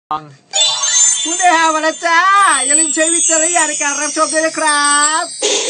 คุณเดฮามาแล้วจ้าอย่าลืมใช้วิจารณญาณในการรับชมด้วยนะครับ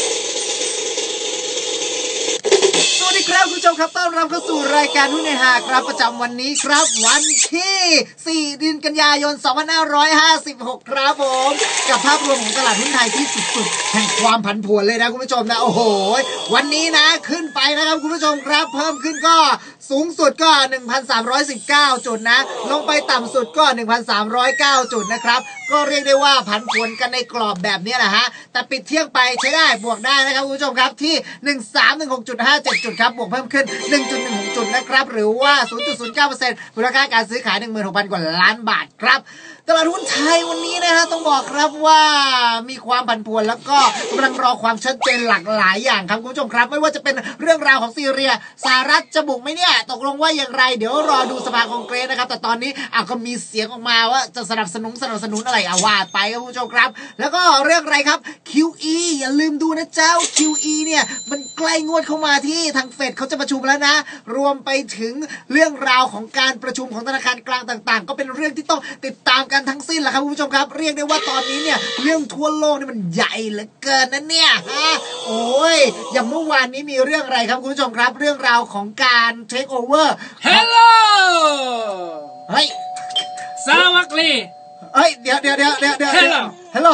สวัสดีครับคุณผู้ชมครับต้อนรับเข้าสู่รายการหุ้นในหาครับประจำวันนี้ครับวันที่4 เดือนกันยายน 2556 ครับผมกับภาพรวมของตลาดหุ้นไทยที่สุดๆแห่งความผันผวนเลยนะคุณผู้ชมนะโอ้โหวันนี้นะขึ้นไปนะครับคุณผู้ชมครับเพิ่มขึ้นก็สูงสุดก็ 1,319 จุดนะลงไปต่ำสุดก็ 1,309 จุดนะครับก็เรียกได้ว่าผันผวนกันในกรอบแบบนี้แหละฮะแต่ปิดเที่ยงไปใช้ได้บวกได้นะครับคุณผู้ชมครับที่ 1316.57 จุดครับบวกเพิ่มขึ้น 1.16 จุดนะครับหรือว่า 0.09% มูลค่าการซื้อขาย 16,000 กว่าล้านบาทครับตลาดหุ้นไทยวันนี้นะฮะต้องบอกครับว่ามีความผันผวนแล้วก็กำลังรอความชัดเจนหลากหลายอย่างครับคุณผู้ชมครับไม่ว่าจะเป็นเรื่องราวของซีเรียสหรัฐจะบุกไหมเนี่ยตกลงว่าอย่างไรเดี๋ยวรอดูสภาคองเกรสนะครับแต่ตอนนี้ก็มีเสียงออกมาว่าจะสนับสนุนอะไรว่าไปครับคุณผู้ชมครับแล้วก็เรื่องอะไรครับ QE อย่าลืมดูนะเจ้า QE เนี่ยมันใกล้งวดเข้ามาที่ทางเฟดเขาจะประชุมแล้วนะรวมไปถึงเรื่องราวของการประชุมของธนาคารกลางต่างๆก็เป็นเรื่องที่ต้องติดตามกันทั้งสิ้นแหละครับคุณผู้ชมครับเรียกได้ว่าตอนนี้เนี่ยเรื่องทั่วโลกนี่มันใหญ่เหลือเกินนะเนี่ยโอ้ยอย่างเมื่อวานนี้มีเรื่องอะไรครับคุณผู้ชมครับเรื่องราวของการเทคโอเวอร์ Hello เฮ้ยสวัสดีเฮ้ยเดี๋ยว Hello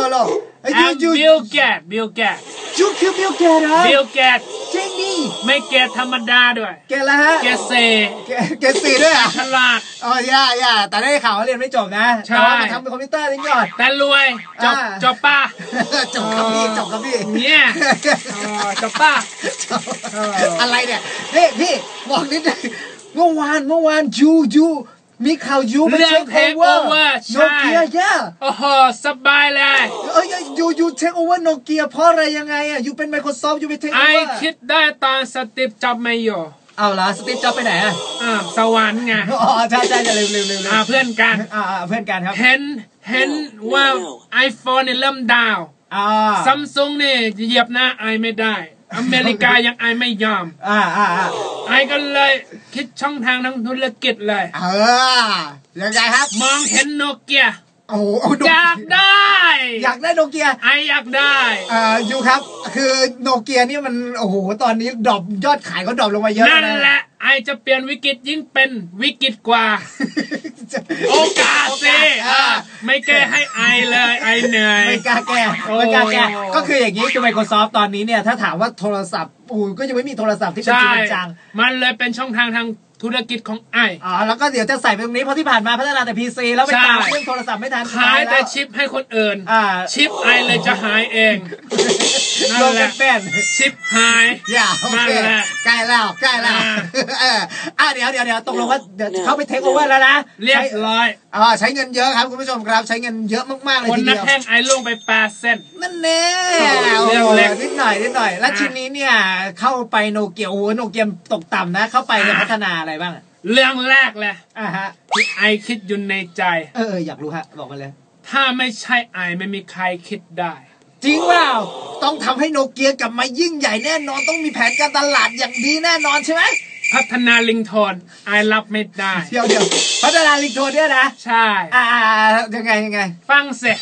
Bill Gates you kill Bill Gates เหรอ Bill Gates จริงดิไม่เกตธรรมดาด้วยเกตแล้วฮะเกตเซด้วยอ่ะฉลาดย่าแต่ได้ข่าวว่าเรียนไม่จบนะใช่มาทำเป็นคอมพิวเตอร์นิดหน่อยแต่รวยจบป่ะจบครับพี่เนี่ยจบป่ะอะไรเนี่ยพี่บอกนิดนึงเมื่อวานยูมีข่าวยูไปเทคโอเวอร์โนเกียโอ้โหสบายเลยยูเทคโอเวอร์โนเกียเพราะอะไรยังไงอ่ะยูเป็น Microsoft ยูไปเทคโอเวอร์คิดได้ตอนสตีฟจ็อบไม่อยู่เอาล่ะสตีฟจ็อบไปไหนอ่ะสวรรค์ไงใช่จะลืมเพื่อนกันครับเห็นว่า iPhone เนี่ยเริ่มดาวซัมซุงเนี่ยเหยียบหน้าไอไม่ได้อเมริกายังไอไม่ยอมไอก็เลยคิดช่องทางทางธุรกิจเลยยังไงครับมองเห็นโนเกียอยากได้โนเกียไออยากได้ยูครับคือโนเกียนี่มันโอ้โหตอนนี้ดรอปยอดขายเขาดรอปลงมาเยอะนั่นแหละไอจะเปลี่ยนวิกฤตยิ่งเป็นวิกฤตกว่าโอกาสสิไม่แก้ให้ไอเลยไอเหนื่อยไม่กล้าแก้ก็คืออย่างนี้คือ Microsoft ตอนนี้เนี่ยถ้าถามว่าโทรศัพท์ก็ยังไม่มีโทรศัพท์ที่เป็นจริงจังมันเลยเป็นช่องทางธุรกิจของไอแล้วก็เดี๋ยวจะใส่ไปตรงนี้เพราะที่ผ่านมาพัฒนาแต่ PC แล้วไปตามเรื่องโทรศัพท์ไม่ทันขายแต่ชิปให้คนอื่นชิปไอเลยจะหายเองนั่นแหละชิปหายนั่นแหละใกล้แล้วเดี๋ยวตกลงว่าเดี๋ยวเขาไปเทคโอเวอร์แล้วนะเรียบร้อยใช้เงินเยอะครับคุณผู้ชมครับใช้เงินเยอะมากๆเลยทีเดียวคนนักแห้งไอลงไป8% นั่นแน่นิดหน่อยแล้วทีนี้เนี่ยเข้าไปโนเกียโนเกียตกต่ำนะเข้าไปจะพัฒนาอะไรบ้างเรื่องแรกเลยที่ไอคิดอยู่ในใจอยากรู้ฮะบอกมาเลยถ้าไม่ใช่ไอไม่มีใครคิดได้จริงเปล่าต้องทำให้โนเกียกลับมายิ่งใหญ่แน่นอนต้องมีแผนการตลาดอย่างดีแน่นอนใช่ไหมพัฒนาลิงโทนไอรับไม่ได้เดี๋ยวพัฒนาลิงโทนเนี่ยนะใช่ยังไงฟังเสีย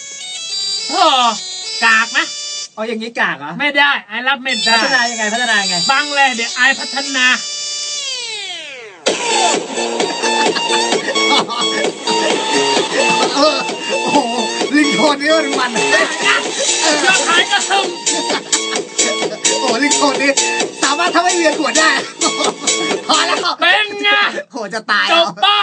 กากนะอย่างนี้กากเหรอไม่ได้ไอรับไม่ได้พัฒนายังไงฟังเลยเดี๋ยวไอพัฒนาลิงโทนนี่มันยอดขายก็ทึมลิงโทนนี่สามารถทำให้เวียนหัวได้พอแล้วเป็นไงจะตายจบป่ะ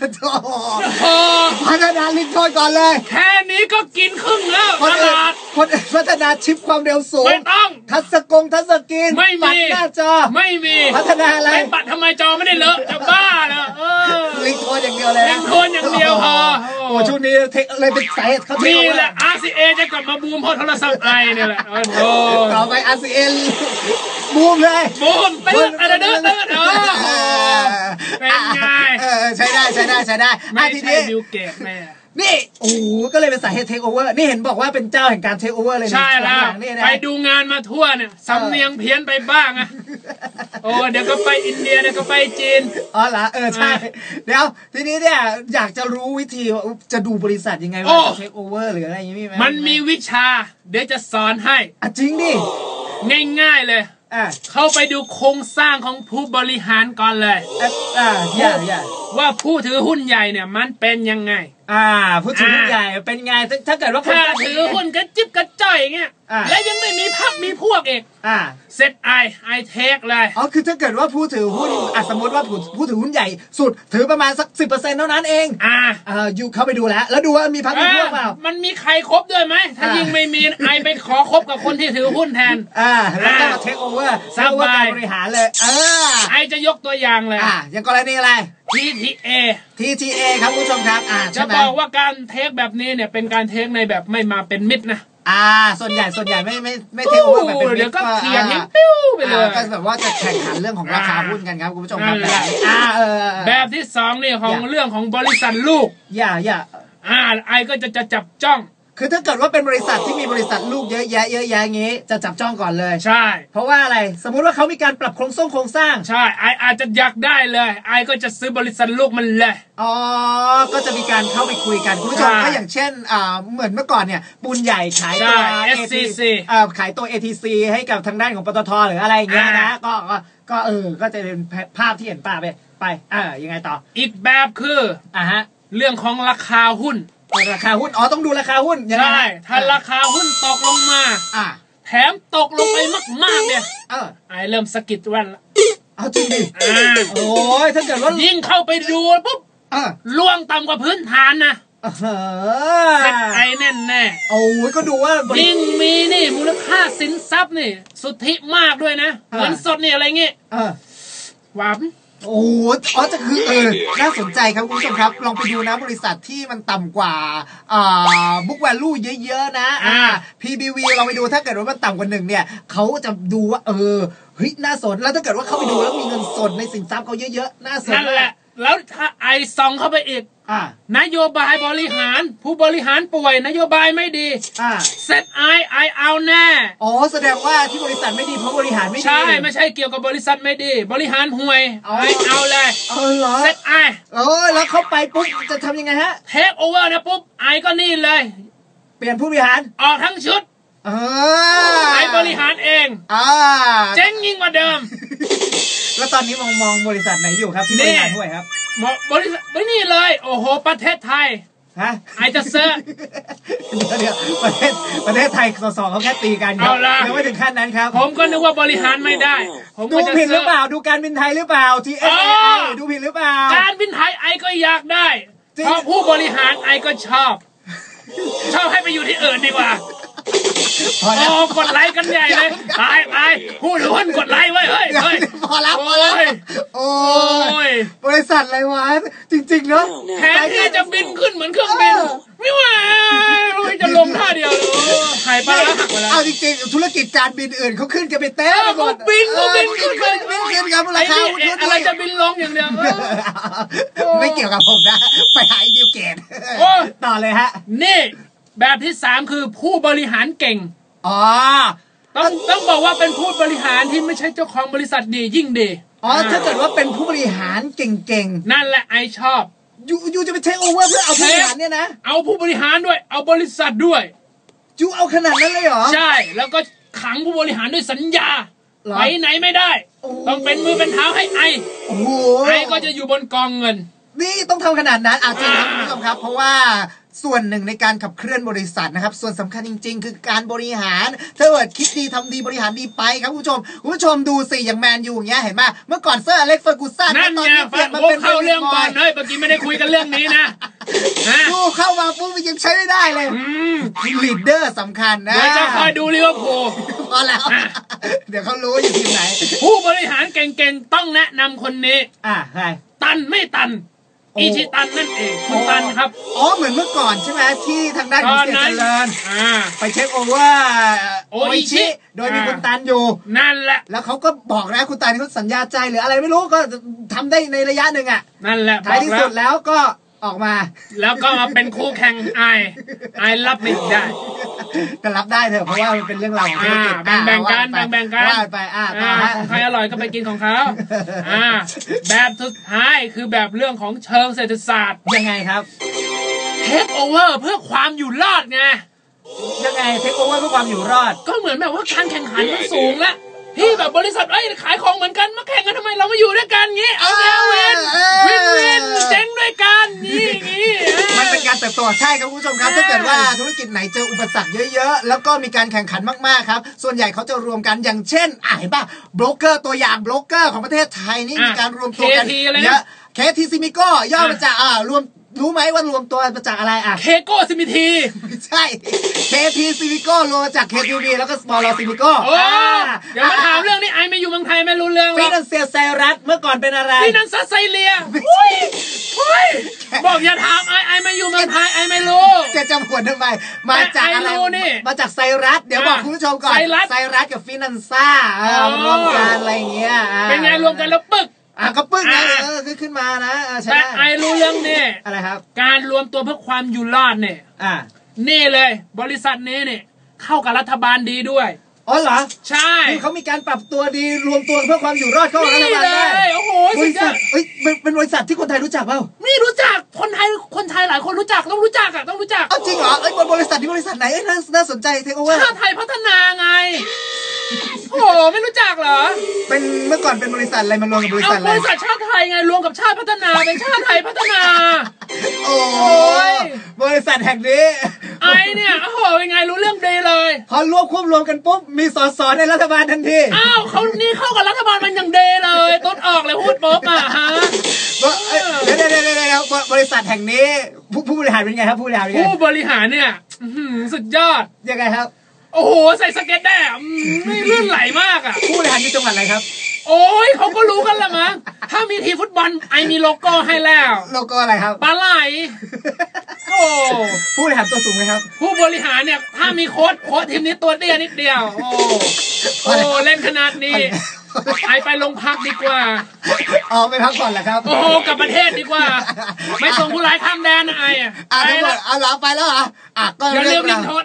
พัฒนาลิงโทนก่อนเลยแค่นี้ก็กินครึ่งแล้วตลาดคนพัฒนาชิปความเร็วสูงไม่ต้องทัชสกรีนไม่มีหน้าจอไม่มีพัฒนาอะไรไม่ปัดทำไมจอไม่ได้เลอะจะบ้าเหรอลิงโทนอย่างเดียวเลยลิงโทนอย่างเดียวช่วงนี้เทคเลยเป็นสายเขามีแหละ RCA จะกลับมาบูมเพราะโทรศัพท์ไอเนี่ยแหละต่อไป RCA บูมเลยบูมตื่นเป็นไงใช้ได้ไม่ใช่บิลเกตแม่นี่โอ้ก็เลยเป็นสาเหตุเทคโอเวอร์นี่เห็นบอกว่าเป็นเจ้าแห่งการเทคโอเวอร์เลยนะใช่แล้วไปดูงานมาทั่วเนี่ยสำเนียงเพี้ยนไปบ้างอะโอ้เดี๋ยวก็ไปอินเดียเดี๋ยวก็ไปจีนอ๋อเหรอใช่เดี๋ยวทีนี้เนี่ยอยากจะรู้วิธีจะดูบริษัทยังไงว่าจะเทคโอเวอร์หรืออะไรอย่างนี้มีไหมมันมีวิชาเดี๋ยวจะสอนให้จริงดิง่ายๆเลยเข้าไปดูโครงสร้างของผู้บริหารก่อนเลยว่าผู้ถือหุ้นใหญ่เนี่ยมันเป็นยังไงผู้ถือหุ้นใหญ่เป็นไงถ้าเกิดว่าถ้าถือหุ้นกระจิบกระจ่อยอย่างเงี้ยและยังไม่มีพรรคมีพวกเอกเซ็ตไอเทคเลยคือถ้าเกิดว่าผู้ถือหุ้นสมมติว่าผู้ถือหุ้นใหญ่สุดถือประมาณสัก 10% เท่านั้นเองอยู่เข้าไปดูแล้วดูว่ามีพรรคมีพวกเปล่ามันมีใครครบด้วยไหมถ้ายิ่งไม่มีไอไปขอคบกับคนที่ถือหุ้นแทนแล้วก็เทคโอเวอร์สร้างการบริหารเลยไอจะยกตัวอย่างเลยอย่างกรณีอะไรTTA ครับผู้ชมครับจะบอกว่าการเทคแบบนี้เนี่ยเป็นการเทคในแบบไม่มาเป็นมิตรนะส่วนใหญ่ไม่เทคโอเวอร์แบบเป็นมิตรเดี๋ยวก็เคลียร์ทิ้งปิ้วไปเลยก็แบบว่าจะแข่งขันเรื่องของราคาหุ้นกันครับคุณผู้ชมครับแบบที่2นี่ของเรื่องของบริษัทลูกไอก็จะจับจ้องคือถ้าเกิดว่าเป็นบริษัทที่มีบริษัทลูกเยอะแยะอย่างงี้จะจับจ้องก่อนเลยใช่เพราะว่าอะไรสมมุติว่าเขามีการปรับโครงสร้างใช่ไออาจจะอยากได้เลยไอก็จะซื้อบริษัทลูกมันเลยก็จะมีการเข้าไปคุยกันคุณผู้ชมก็อย่างเช่นเหมือนเมื่อก่อนเนี่ยปูนใหญ่ขายตัว SCC ขายตัว ATC ให้กับทางด้านของปตทหรืออะไรอย่างเงี้ยนะก็จะเป็นภาพที่เห็นป้าไปยังไงต่ออีกแบบคือเรื่องของราคาหุ้นราคาหุ้นต้องดูราคาหุ้นใช่ถ้าราคาหุ้นตกลงมาแถมตกลงไปมากๆเนี่ยไอเริ่มสะกิดแว่นละจริงดิโอ้ยถ้าเกิดว่ายิ่งเข้าไปดูปุ๊บล่วงต่ำกว่าพื้นฐานนะเซ็ตไอแน่แน่โอ้ยก็ดูว่ายิ่งมีนี่มูลค่าสินทรัพย์นี่สุทธิมากด้วยนะเงินสดนี่อะไรเงี้ยหวานจะคือน่าสนใจครับคุณผู้ชมครับลองไปดูนะบริษัทที่มันต่ำกว่าบุ๊กแวลูเยอะๆนะPBV ลองไปดูถ้าเกิดว่ามันต่ำกว่า1เนี่ยเขาจะดูว่าเฮ้ยน่าสนแล้วถ้าเกิดว่าเข้าไปดูแล้วมีเงินสดในสินทรัพย์เขาเยอะๆน่าสนนั่นแหละแล้วถ้าไอซองเข้าไปอีกนโยบายบริหารผู้บริหารป่วยนโยบายไม่ดีเซ็ตไอเอาแน่แสดงว่าที่บริษัทไม่ดีเพราะบริหารไม่ดีใช่ไม่ใช่เกี่ยวกับบริษัทไม่ดีบริหารห่วยไอเอาเลยเซ็ตไอแล้วเข้าไปปุ๊บจะทำยังไงฮะเทคโอเวอร์นะปุ๊บไอก็นี่เลยเปลี่ยนผู้บริหารออกทั้งชุดไอบริหารเองเจ๊งยิ่งกว่าเดิมแล้วตอนนี้มองบริษัทไหนอยู่ครับที่บริหารห่วยครับบริษัทไม่นี่เลยโอ้โหประเทศไทยไอจะเซอร์เดี๋ยวประเทศไทยสอเขาแค่ตีกันครับยังไม่ถึงขั้นนั้นครับผมก็นึกว่าบริหารไม่ได้ผมดูผิดหรือเปล่าดูการบินไทยหรือเปล่าที่ดูผิดหรือเปล่าการบินไทยไอก็อยากได้เพราะผู้บริหารไอก็ชอบให้ไปอยู่ที่อื่นดีกว่ากดไลค์กันใหญ่เลยไปพูดถึงกดไลค์ไว้เฮ้ยพอแล้วโอ้ยบริษัทอะไรวะจริงๆเนาะแทนที่จะบินขึ้นเหมือนเครื่องบินไม่ไหวจะลงท่าเดียวหายไปแล้วหักไปแล้วเอาจริงๆธุรกิจการบินอื่นเขาขึ้นกันไปเต้นหมดบินขึ้นครับราคาอะไรจะบินลงอย่างเดียวไม่เกี่ยวกับผมนะไปหาอินดิวเกตต่อเลยฮะนี่แบบที่3คือผู้บริหารเก่งต้องบอกว่าเป็นผู้บริหารที่ไม่ใช่เจ้าของบริษัทดียิ่งดีถ้าเกิดว่าเป็นผู้บริหารเก่งๆนั่นแหละไอชอบยูจะไปเทคโอเวอร์เพื่อเอาผู้บริหารเนี่ยนะเอาผู้บริหารด้วยเอาบริษัทด้วยยูเอาขนาดนั้นเลยเหรอใช่แล้วก็ขังผู้บริหารด้วยสัญญาไปไหนไม่ได้ต้องเป็นมือเป็นเท้าให้ไอก็จะอยู่บนกองเงินนี่ต้องทำขนาดนั้นจริงครับคุณผู้ชมครับเพราะว่าส่วนหนึ่งในการขับเคลื่อนบริษัทนะครับส่วนสำคัญจริงๆคือการบริหารถ้าเกิดคิดดีทำดีบริหารดีไปครับคุณผู้ชมดูสิอย่างแมนยูอย่างเงี้ยเห็นไหมเมื่อก่อนเซอร์อเล็กซ์เฟอร์กูสันตอนนี้เปลี่ยนมาเป็นเข้าเรื่องบอลเฮ้ยเมื่อกี้ไม่ได้คุยกันเรื่องนี้นะดูเข้ามาปุ๊บยังใช้ไม่ได้เลยลีดเดอร์สำคัญนะเดี๋ยวจะคอยดูลิเวอร์พูลพอแล้วเดี๋ยวเขารู้อยู่ทีมไหนผู้บริหารเก่งๆต้องแนะนำคนนี้ใครตันไม่ตันอิชิตันนั่นเองคุณตันครับเหมือนเมื่อก่อนใช่ไหมที่ทางด้านของเสียเจริญไปเช็คโอเวอร์โออิชิโดยมีคุณตันอยู่นั่นแหละแล้วเขาก็บอกนะคุณตันเขาสัญญาใจหรืออะไรไม่รู้ก็ทำได้ในระยะหนึ่งนั่นแหละท้ายที่สุดแล้วก็ออกมาแล้วก็มาเป็นคู่แข่งไอรับไม่ได้ก็รับได้เถอะเพราะว่ามันเป็นเรื่องราวของธุรกิจแบ่งกันว่าไปของใครอร่อยก็ไปกินของเขาแบบสุดท้ายคือแบบเรื่องของเชิงเศรษฐศาสตร์ยังไงครับเทคโอเวอร์เพื่อความอยู่รอดไงยังไงเทคโอเวอร์เพื่อความอยู่รอดก็เหมือนแบบว่าการแข่งขันมันสูงแล้วที่แบบบริษัทขายของเหมือนกันมาแข่งกันทำไมเรามาอยู่ด้วยกันงี้เอาแล้ววินเจ๊งด้วยกันงี้มันเป็นการเติบโตใช่ครับคุณผู้ชมครับถ้าเกิดว่าธุรกิจไหนเจออุปสรรคเยอะๆแล้วก็มีการแข่งขันมากๆครับส่วนใหญ่เขาจะรวมกันอย่างเช่นเห็นป่ะโบรกเกอร์ตัวอย่างโบรกเกอร์ของประเทศไทยนี่มีการรวมตัวกันเยอะKT Simico ย่อมาจากรวมรู้ไหมว่ารวมตัวมาจากอะไรเคโก้ซิมิทีไม่ใช่ KT Simico รวมมาจาก KTV แล้วก็ Small Simico เดี๋ยวมาถามเรื่องนี้ไอไม่อยู่เมืองไทยไม่รู้เรื่องหรอกฟินันเซียไซรัสเมื่อก่อนเป็นอะไรฟินันซัสไซเลียบอกอย่าถามไอไม่อยู่เมืองไทยไอไม่รู้จะจำหัวทำไมมาจากอะไรมาจากไซรัสเดี๋ยวบอกคุณผู้ชมก่อนไซรัสกับฟินันซ่ารวมกันอะไรเงี้ยเป็นไงรวมกันแล้วปึ๊กก็ปึ้งไงขึ้นมานะแต่ไอรู้เรื่องนี่อะไรครับการรวมตัวเพื่อความอยู่รอดเนี่ยนี่เลยบริษัทนี้เนี่ยเข้ากับรัฐบาลดีด้วยอ๋อเหรอใช่เขามีการปรับตัวดีรวมตัวเพื่อความอยู่รอดเข้ากับรัฐบาลได้โอ้โหบริษัทเป็นบริษัทที่คนไทยรู้จักเปล่าไม่รู้จักคนไทยหลายคนรู้จักต้องรู้จักจริงเหรอบริษัทนี้บริษัทไหนน่าสนใจเทคโอเวอร์ชาติไทยพัฒนาไงโอ้ไม่รู้จักเหรอเป็นเมื่อก่อนเป็นบริษัทอะไรมารวมกับบริษัทอะไรบริษัทชาติไทยไงรวมกับชาติพัฒนาเป็นชาติไทยพัฒนาโอ้ยบริษัทแห่งนี้เนี่ยโอ้โหยังไงรู้เรื่องดีเลยพอควบรวมกันปุ๊บมีสสในรัฐบาลทันทีเขานี่เข้ากับรัฐบาลมันอย่างเดเลยต้นออกเลยพูดป๊อบฮะเดี๋ยวบริษัทแห่งนี้ผู้บริหารเป็นไงครับผู้บริหารเนี่ยสุดยอดยังไงครับโอ้โหใส่สเก็ตได้ไม่ลื่นไหลมากผู้บริหารอยู่จังหวัดอะไรครับโอ้ยเขาก็รู้กันละมั้งถ้ามีทีฟุตบอลไอมีโลโก้ให้แล้วโลโก้อะไรครับปลาไหลโอ้ผู้บริหารตัวสูงไหมครับผู้บริหารเนี่ยถ้ามีโค้ชทีมนี้ตัวเตี้ยนิดเดียวโอ้เล่นขนาดนี้ไปลงพักดีกว่าไปพักก่อนแหละครับโอ้กลับประเทศดีกว่าไม่ส่งผู้ร้ายข้ามแดนนะไปแล้วไปแล้วเหรอก็เรื่องโทษ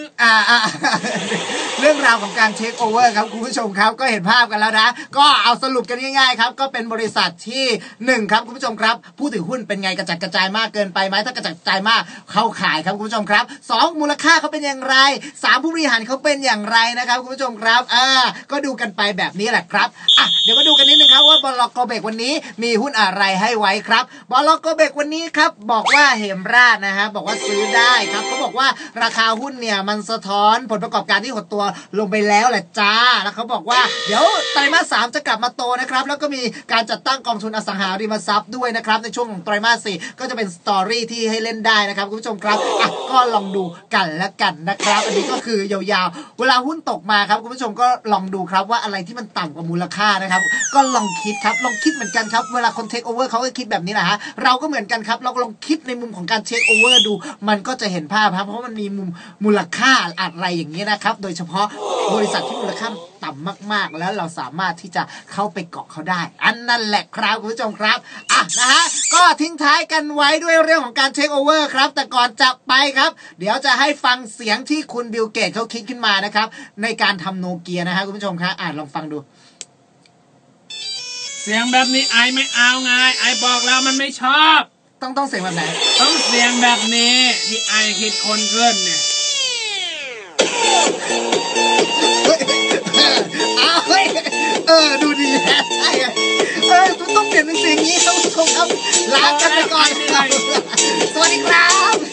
เรื่องราวของการเช็คโอเวอร์ครับคุณผู้ชมครับก็เห็นภาพกันแล้วนะก็เอาสรุปกันง่ายๆครับก็เป็นบริษัทที่1ครับคุณผู้ชมครับผู้ถือหุ้นเป็นไงกระจัดกระจายมากเกินไปไหมถ้ากระจัดกระจายมากเข้าขายครับคุณผู้ชมครับ2มูลค่าเขาเป็นอย่างไร3ผู้บริหารเขาเป็นอย่างไรนะครับคุณผู้ชมครับก็ดูกันไปแบบนี้แหละครับเดี๋ยวมาดูกันนิดนึงครับว่าบลก.เบกวันนี้มีหุ้นอะไรให้ไว้ครับบลก.เบกวันนี้ครับบอกว่าเหมราชนะฮะบอกว่าซื้อได้ครับเขาบอกว่าราคาหุ้นเนี่ยมันสะท้อนผลประกอบการที่หดตัวลงไปแล้วแหละจ้าแล้วเขาบอกว่าเดี๋ยวไตรมาส 3จะกลับมาโตนะครับแล้วก็มีการจัดตั้งกองทุนอสังหาริมทรัพย์ด้วยนะครับในช่วงของไตรมาส 4ก็จะเป็นสตอรี่ที่ให้เล่นได้นะครับคุณผู้ชมครับก็ลองดูกันละกันนะครับอันนี้ก็คือยาวๆเวลาหุ้นตกมาครับคุณผู้ชมก็ลองดูครับว่าอะไรที่มันต่ำกว่ามูลค่านะครับก็ลองคิดครับลองคิดเหมือนกันครับเวลาคนเทคโอเวอร์เขาก็คิดแบบนี้แหละฮะเราก็เหมือนกันครับเราลองคิดในมุมของการเทคโอเวอร์ดูมันก็จะเห็นภาพครับเพราะมันมีมุมมูลค่าอะไรอย่างนี้นะครับโดยเฉพาะบริษัทที่มูลค่าต่ำมากๆแล้วเราสามารถที่จะเข้าไปเกาะเขาได้อันนั่นแหละครับคุณผู้ชมครับนะฮะก็ทิ้งท้ายกันไว้ด้วยเรื่องของการเทคโอเวอร์ครับแต่ก่อนจะไปครับเดี๋ยวจะให้ฟังเสียงที่คุณบิลเกตเขาคิดขึ้นมานะครับในการทำโนเกียนะฮะคุณผู้ชมครับลองฟังดูเสียงแบบนี้ไอไม่เอาไงไอบอกแล้วมันไม่ชอบต้องเสียงแบบไหนต้องเสียงแบบนี้ที่ไอคิดคนเกินเนี่ยดูดีใช่ต้องเปลี่ยนเป็นเสียงนี้ครับทุกคนครับลากันไปก่อนสวัสดีครับ